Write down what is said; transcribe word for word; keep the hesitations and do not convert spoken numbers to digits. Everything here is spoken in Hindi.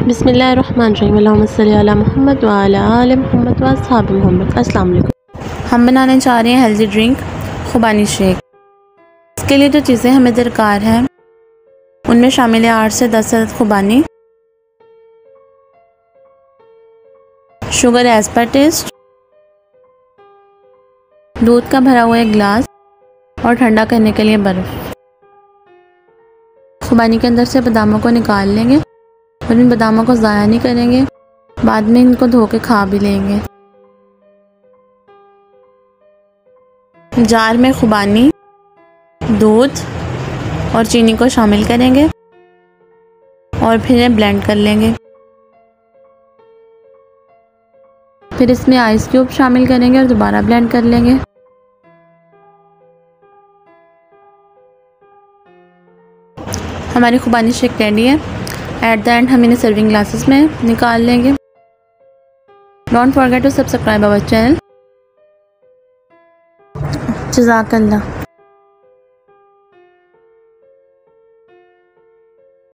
बिस्मिल्लाहिर्रहमानिर्रहीम अल्लाहुम्मा सल्ली अला मुहम्मद व अला आलि मुहम्मद व अस्हाबि मुहम्मद। अस्सलाम वालेकुम। हम बनाने चाह रहे हैं हेल्दी ड्रिंक खुबानी शेक। इसके लिए जो चीज़ें हमें दरकार हैं उनमें शामिल है आठ से दस अदद खुबानी, शुगर एज पर टेस्ट, दूध का भरा हुआ एक गिलास और ठंडा करने के लिए बर्फ़। खुबानी के अंदर से बादामों को निकाल लेंगे और इन बादामों को ज़ाया नहीं करेंगे, बाद में इनको धो के खा भी लेंगे। जार में खुबानी, दूध और चीनी को शामिल करेंगे और फिर इन्हें ब्लेंड कर लेंगे। फिर इसमें आइस क्यूब शामिल करेंगे और दोबारा ब्लेंड कर लेंगे। हमारी खुबानी शेक रेडी है। एट द एंड हम इन्हें सर्विंग ग्लासेस में निकाल लेंगे। Don't forget to subscribe our channel. जज़ाकल्लाह।